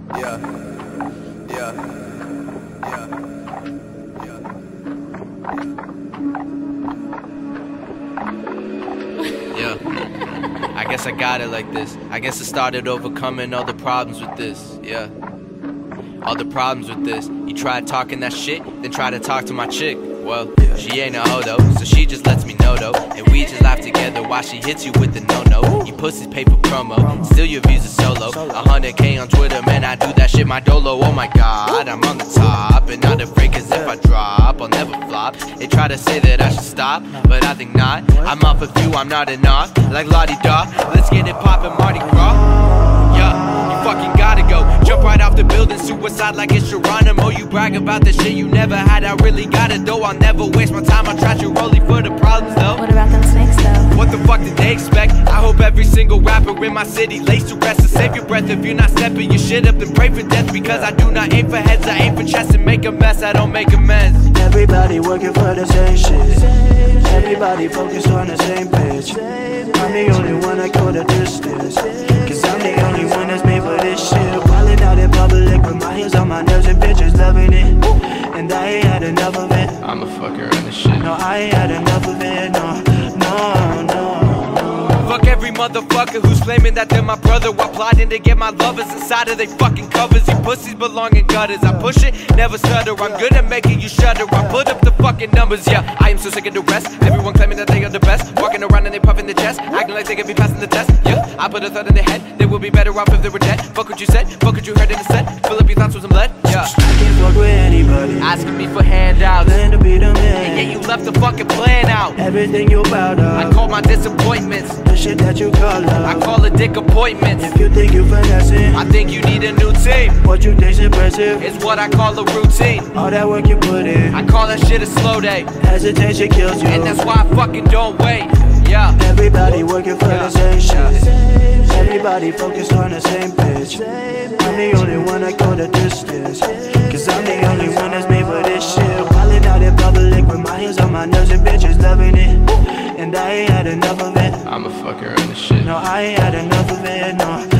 Yeah, yeah, yeah, yeah. Yeah, I guess I got it like this. I guess I started overcoming all the problems with this. Yeah, all the problems with this. You tried talking that shit, then try to talk to my chick. Well, she ain't a hoe though, so she just lets me know though. And we just laugh together while she hits you with the no-no. You pussies pay for promo, still your views are solo. 100K on Twitter, man, I do that shit my dolo. Oh my god, I'm on the top, and not afraid cause if I drop, I'll never flop. They try to say that I should stop, but I think not. I'm off a few, I'm not enough, like la-di-da. Let's get it poppin', Mardi Gras. Yeah, you fucking gotta go. Jump right off the building, suicide like it's Geronimo. You brag about the shit you never had, I really got it though. I'll never waste my time, I'll trash you rolling for the problems though. What about them snakes though? What the fuck did they expect? I hope every single rapper in my city lays to rest. So save your breath if you're not stepping your shit up, then pray for death. Because I do not aim for heads, I aim for chests and make a mess, I don't make amends. Everybody working for the same shit. Everybody focused on the same page. I'm the only one that go the distance, cause I'm the only one that's made for this shit. Wildin' out in public with my hands on my nerves and bitches loving it. And I ain't had enough of it. I'm a fucker on this shit. No, I ain't had enough of it, no, no, no. Fuck every motherfucker who's claiming that they're my brother while plotting to get my lovers inside of they fucking covers. You pussies belong in gutters. I push it, never stutter. I'm good at making you shudder. I put up the fucking numbers, yeah. I am so sick of the rest. Everyone claiming that they are the best, walking around and they puffing the chest, acting like they can be passing the test. Yeah, I put a thought in their head. They would be better off if they were dead. Fuck what you said, fuck what you heard in the set. Fill up your thoughts with some lead. Yeah, I can't fuck with anybody, asking me for handouts, plan to be the and man. yet you left the fucking plan out. Everything you bout I up, call my disappointments, the shit that you call I love. call it dick appointments. If you think you finessing, I think you need a new team. what you think's impressive, It's what I call a routine. all that work you put in, I call that shit a slow day, hesitation kills you. and that's why I fucking don't wait. Yeah, Everybody working for the same shit. Everybody focused on the same page. I'm the only one that go the distance, cause I'm the only one that's made for this shit. Wildin' out in public with my hands on my nerves and bitches loving it. And I ain't had enough of it. I'm a fucker on this shit. No, I ain't had enough of it, no.